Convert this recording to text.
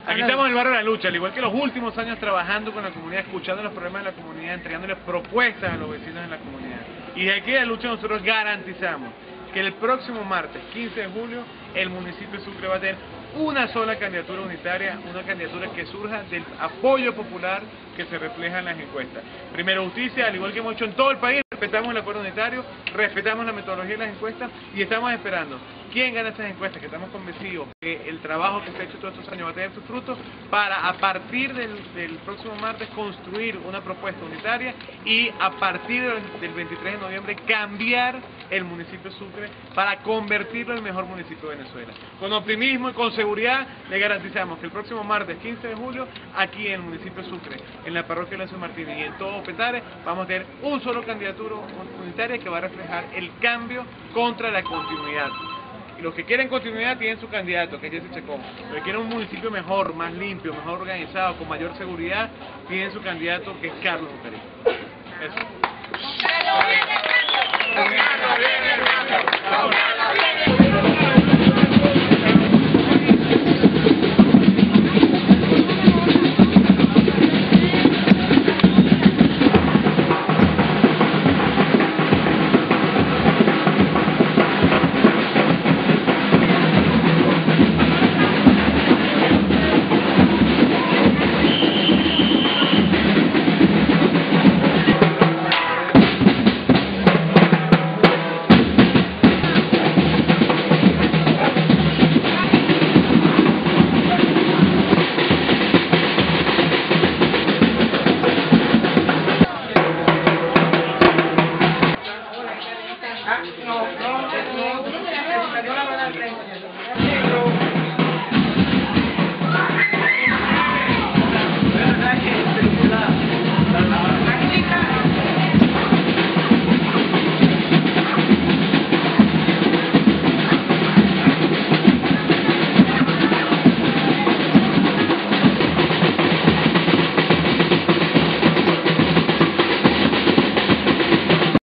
Aquí estamos en el barrio de la lucha, al igual que los últimos años trabajando con la comunidad, escuchando los problemas de la comunidad, entregándoles propuestas a los vecinos de la comunidad. Y de aquí a la lucha nosotros garantizamos que el próximo martes, 15 de julio, el municipio de Sucre va a tener una sola candidatura unitaria, una candidatura que surja del apoyo popular que se refleja en las encuestas. Primero Justicia, al igual que hemos hecho en todo el país, respetamos el acuerdo unitario, respetamos la metodología de las encuestas y estamos esperando quién gana estas encuestas, que estamos convencidos que el trabajo que se ha hecho todos estos años va a tener sus frutos para a partir del próximo martes construir una propuesta unitaria y a partir del 23 de noviembre cambiar el municipio de Sucre para convertirlo en el mejor municipio de Venezuela. Con optimismo y con seguridad le garantizamos que el próximo martes 15 de julio aquí en el municipio de Sucre, en la parroquia de Lorenzo Martínez y en todo Petare vamos a tener un solo candidatura unitaria que va a reflejar el cambio contra la continuidad. Y los que quieren continuidad tienen su candidato, que es Jesse Chacón. Los que quieren un municipio mejor, más limpio, mejor organizado, con mayor seguridad, tienen su candidato, que es Carlos Bucarí. Eso.